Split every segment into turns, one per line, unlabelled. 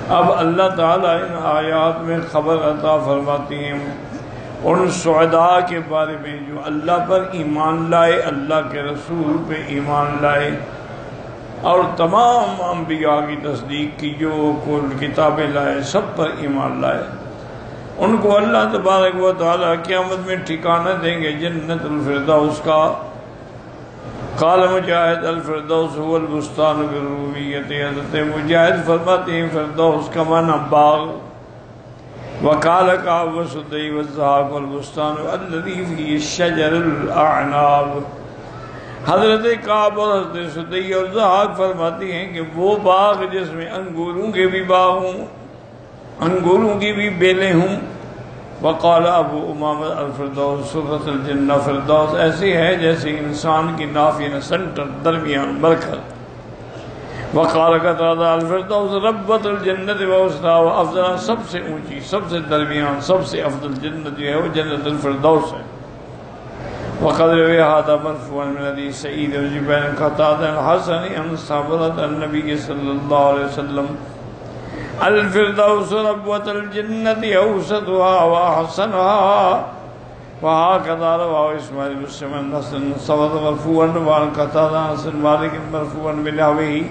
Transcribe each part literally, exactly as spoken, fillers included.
اب اللہ تعالیٰ ان آیات میں خبر عطا فرماتی ہیں ان سعداء کے بارے میں جو اللہ پر ایمان لائے، اللہ کے رسول پہ ایمان لائے، اور تمام انبیاء کی تصدیق کی جو کل کتابیں لائے، سب پر ایمان لائے۔ ان کو اللہ تبارک و تعالیٰ قیامت میں ٹھکانہ دیں گے جنت الفردوس کا۔ قال مجاہد الفردوس هو البستان بالرومیت، حضرت مجاہد فرماتے ہیں فردوس کا معنی باغ۔ وقال کعب وسدی والزحاق والبستان الذی فیہ شجر الاعناب، حضرت کعب اور حضرت سدی اور زحاق فرماتی ہیں کہ وہ باغ جس میں انگوروں کے بھی باغ ہوں، انگوروں کی بھی بیلیں ہوں۔ وقال ابو امامہ الفردوس سرۃ الجنہ، فردوس ایسی ہے جیسے انسان کی ناف، یعنی سنٹر، درمیان، مرکز۔ وقال قتادہ الفردوس ربۃ الجنت ووسطیٰ وافضل، سب سے اونچی، سب سے درمیان، سب سے افضل جنت جو ہے وہ جنت الفردوس ہے۔ وقد روی هذا مرفوعا من حدیث سعید بن جبیر قتادہ الحسن عن صحابۃ النبی صلی اللہ علیہ وسلم الفردوس ربوۃ الجنت اوسطها واحسنها، وهكذا رواه اسماعیل بن مسلم عن حسن ثبت مرفوعا وعن قتادہ عن مالک مرفوعا بنحوه۔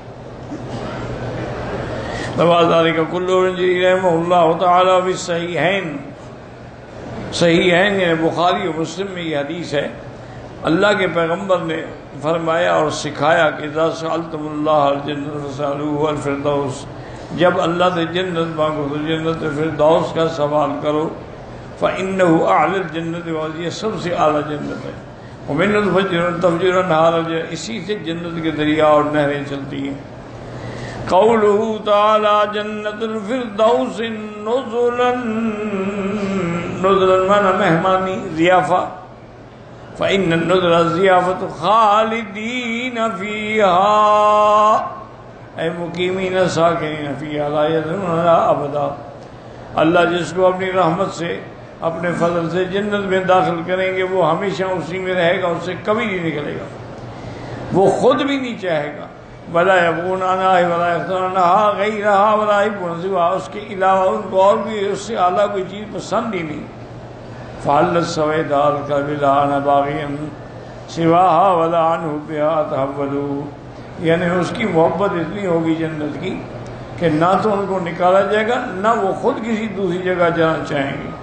روى ذلك كله ابن جرير رحمه الله تعالی في الصحيحين، صحیحین یعنی بخاری و مسلم میں یہ حدیث ہے۔ اللہ کے پیغمبر نے فرمایا اور سکھایا کہ اذا سألتم اللہ الجنت فاسألوه الفردوس، جب اللہ سے جنت مانگو تو جنت فردوس کا سوال کرو، فإنه أعلى الجنت، یہ سب سے اعلیٰ جنت ہے۔ ومن تفجر تفجر انہار، اسی سے جنت کے دریا اور نہریں چلتی ہیں۔ قوله تعالی جنت الفردوس نزلا، نزلا مانا مہمانی، ضیافہ، فإن النزل الضیافة خالدین فیہا اے مقیمین ساکنین فیہا لا یذرون ابدا، اللہ جس کو اپنی رحمت سے، اپنے فضل سے جنت میں داخل کریں گے وہ ہمیشہ اسی میں رہے گا، اس سے کبھی نہیں نکلے گا، وہ خود بھی نہیں چاہے گا۔ ولا یبغون عنہا ولا یختارون عنہا غیرہا ولا یحبون سواہا، اس کے علاوہ ان کو اور بھی اس سے اعلیٰ کوئی چیز پسند ہی نہیں۔ فعلت سویدار کبلا انا باغیا سواہا ولا عنہ بہا تحولوا، یعنی اس کی محبت اتنی ہوگی جنت کی کہ نہ تو ان کو نکالا جائے گا، نہ وہ خود کسی دوسری جگہ جانا چاہیں گے۔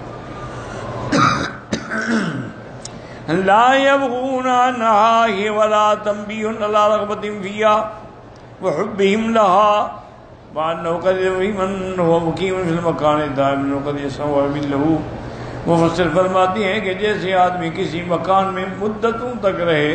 لا یبغون عنہا ہی ولا تنبیہ علی رغبۃ فیہا وحبہم لہا وانہ قد من هو مقیم فی المکان الدائم وقد یسمع باللہ، مفسر فرماتی ہیں کہ جیسے آدمی کسی مکان میں مدتوں تک رہے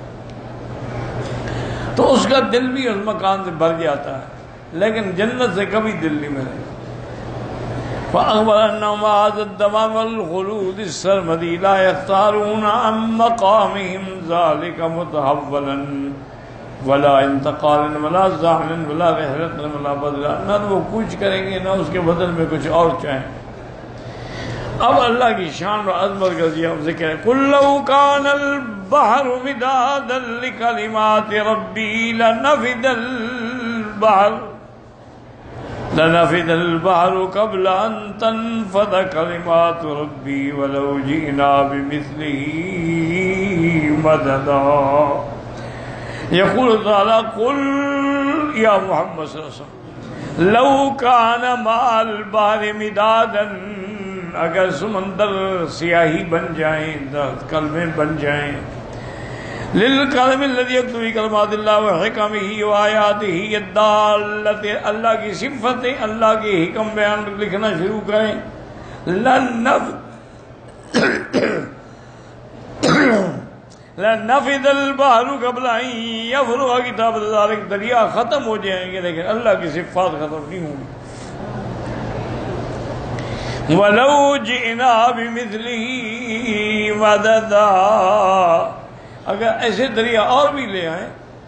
تو اس کا دل بھی اس مکان سے بھر جاتا ہے، لیکن جنت سے کبھی دل نہیں بھرے۔ فأخبر أنهم هذا الدوام والخلود السرمدي لا يختارون عن مقامهم ذلك متحولا ولا انتقالا ولا زحلا ولا رحلة ولا بدلا، نہ وہ کچھ کریں گے نہ اس کے بدل میں کچھ اور چاہیں۔ اب اللہ کی شان و عظمت کا ذکر ہے۔ قل لو كان البحر مدادا لكلمات ربي لنفد البحر لنفد البحر قبل أن تنفد كلمات ربي ولو جئنا بمثله مددا۔ يقول تعالى قل يا محمد صلى الله عليه وسلم لو كان مع البحر مدادا، اگر سمندر سیاہی بن جائیں، کلمیں بن جائیں، للقلم الذي يكتب فيه كلمات الله وحكمه وآياته الدالة، اللہ کی صفتیں، اللہ کے حکم بیان لکھنا شروع کریں، لنفد البحر قبل ان يفرغ كتابة ذلك، دریا ختم ہو جائیں گے لیکن اللہ کی صفات ختم نہیں ہوں گی۔ وَلَوْ جِئْنَا بِمِثْلِهِ مَدَدًا، اگر ایسے دریا اور بھی لے آئیں،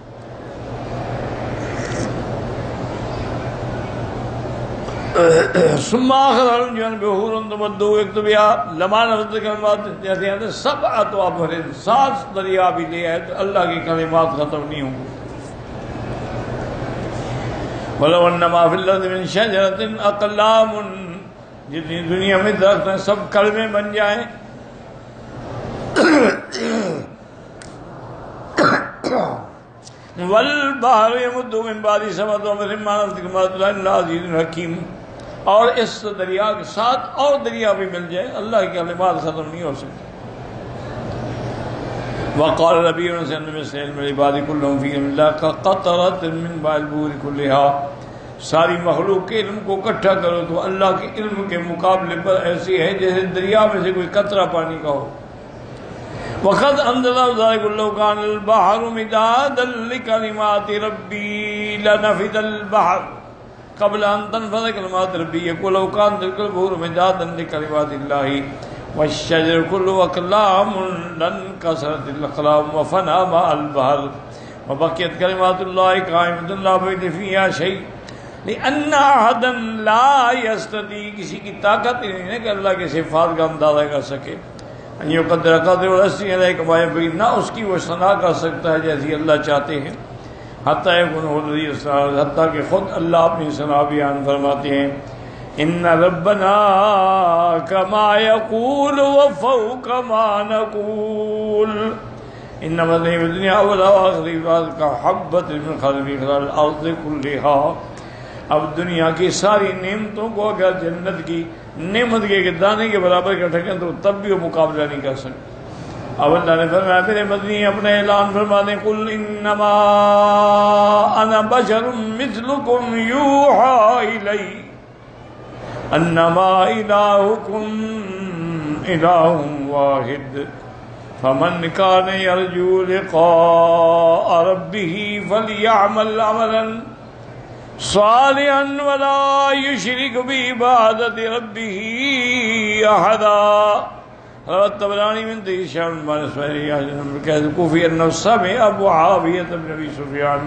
ثم آخر جن بحور تمدو اکتبیا لما نفذ کلمات، جیسے ہیں سبعۃ ابحر، سات دریا بھی لے آئے تو اللہ کی کلمات ختم نہیں ہوں گے۔ وَلَوْ أَنَّ مَا فِي الْأَرْضِ مِن شَجَرَةٍ أَقْلَامٌ، جتنی دنیا میں درخت ہیں سب کلمے بن جائیں. وَالْبَحْرُ يَمُدُّهُ مِن بَعْدِهِ سَبْعَةُ أَبْحُرٍ مَا نَفِدَتْ كَلِمَاتُ اللَّهِ إِلَّا عَزِيزٌ حَكِيمٌ. اور اس دریا کے ساتھ اور دریا بھی مل جائے، اللہ کی کلمات ختم نہیں ہو سکتے. وقال ربی سے مثل علم العباد كلهم في علم الله كقطرة من ماء البحر كلها. ساری مخلوق کے علم کو اکٹھا کرو تو اللہ کے علم کے مقابلے پر ایسی ہے جیسے دریا میں سے کوئی قطرہ پانی کا ہو. وقد انزل ذلك لو كان البحر مدادا لكلمات ربي لنفد البحر قبل ان تنفذ كلمات ربي يقول لو كان البحر مدادا لكلمات الله والشجر كله أقلام لانكسرت الأقلام وفنى ماء البحر وبقيت كلمات الله قائمة لا بد فيها شيء لأن أحدا لا يستطيع، کسی کی طاقت نہیں ہے کہ اللہ کے صفات کا اندازہ کر سکے. ان يقدر قدر الرسی علیہ کما ينبغي، نہ اس کی وہ ثنا کر سکتا ہے جیسی اللہ چاہتے ہیں. حتیٰ يكون هو الذي يصنع، حتیٰ کہ خود اللہ اپنی ثنا بیان فرماتے ہیں. ان ربنا كما يقول وفوق ما نقول انما الدنيا والآخرة كحبة من خردل الارض كلها. اب دنیا کی ساری نعمتوں کو اگر جنت کی نعمت کے دانے کے برابر کا ٹھکیں تو تب بھی وہ مقابلہ نہیں کر سکتے. اب اللہ نے فرمایا میرے مدنی اپنے اعلان فرما دیں قل انما انا بشر مثلكم يوحى الي انما الہکم الہ واحد فمن كان يرجو لقاء ربه فليعمل عملا صالحا ولا يشرك بعبادة ربه احدا. الطبرانی من شان مانسوری کہتے کوفی انه سمع معاویہ بن ابی سفیان،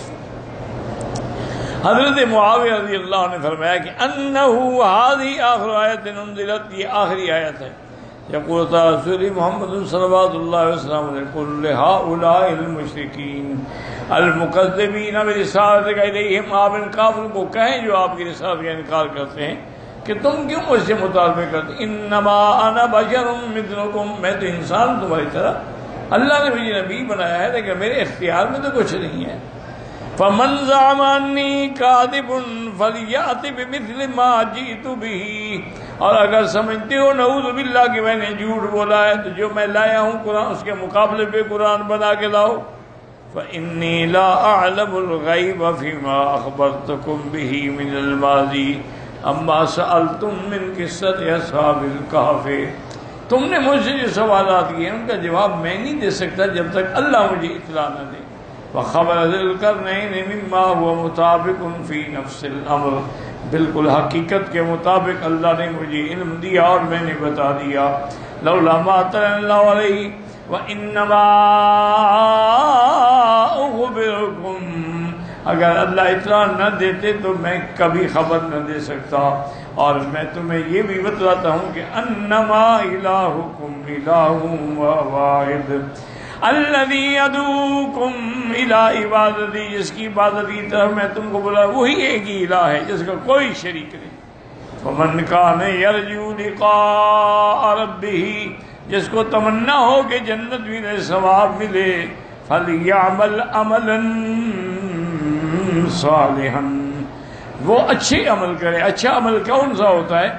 حضرت معاویہ رضی اللہ عنہ نے فرمایا کہ انہو هذه آخر آیت انزلت، یہ آخری آیت ہے. یقول تعالی رسول محمد صلوات اللہ وسلم قل لهؤلاء المشرکین المکذبین برسالتک الیہم، آپ ان کافر کو کہیں جو آپ کی رسالت کا انکار کرتے ہیں کہ تم کیوں مجھ سے مطالبے کرتے. انما انا بشر مثلکم، میں تو انسان تمہاری طرح، اللہ نے مجھے نبی بنایا ہے لیکن میرے اختیار میں تو کچھ نہیں ہے. فمن زعم انی کاذب فلیأت بمثل ما جئت به، اور اگر سمجھتے ہو نعوذ باللہ کہ میں نے جھوٹ بولا ہے تو جو میں لایا ہوں قرآن اس کے مقابلے پہ قرآن بنا کے لاؤ. فإنی لا اعلم الغیب فیما اخبرتکم به من الماضی اما سألتم من قصۃ اصحاب الکہف، تم نے مجھ سے جو سوالات کیے ان کا جواب میں نہیں دے سکتا جب تک اللہ مجھے اطلاع نہ دے. وخبر ذی القرنین مما هو مطابق فی نفس الامر، بالکل حقیقت کے مطابق اللہ نے مجھے علم دیا اور میں نے بتا دیا. لولا ما اطلع اللہ علیہ وانما اخبرکم، اگر اللہ اطلاع نہ دیتے تو میں کبھی خبر نہ دے سکتا. اور میں تمہیں یہ بھی بتلاتا ہوں کہ انما الہکم الہ واحد الذی یدعوکم الی عبادتی، جس کی عبادت کی طرف میں تم کو بلا وہی ایک ہی الہ ہے جس کا کوئی شریک نہیں. فمن کان یرجو لقاء ربہ، جس کو تمنا ہو کہ جنت ملے ثواب ملے، فلیعمل عملا صالحا، وہ اچھے عمل کرے. اچھا عمل کون سا ہوتا ہے؟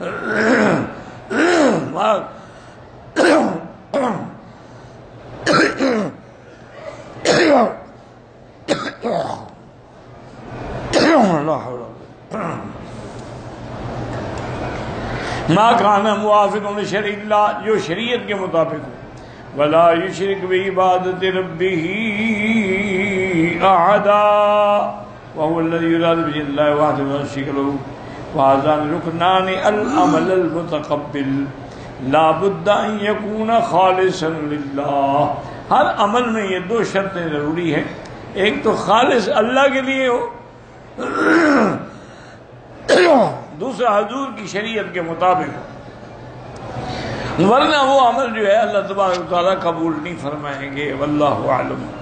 ما کان موافق لشرع اللہ، جو شریعت کے مطابق ہو. ولا یشرک بعبادۃ ربہ احدا وهو الذی یراد بہ اللہ وحدہ لا شریک لہ. وهذان رکنان العمل المتقبل لا بد ان یکون خالصا للہ. ہر عمل میں یہ دو شرطیں ضروری ہیں، ایک تو خالص اللہ کے لیے ہو، دوسرا حضور کی شریعت کے مطابق ہو، ورنہ وہ عمل جو ہے اللہ تبارک و تعالیٰ قبول نہیں فرمائیں گے. واللہ اعلم.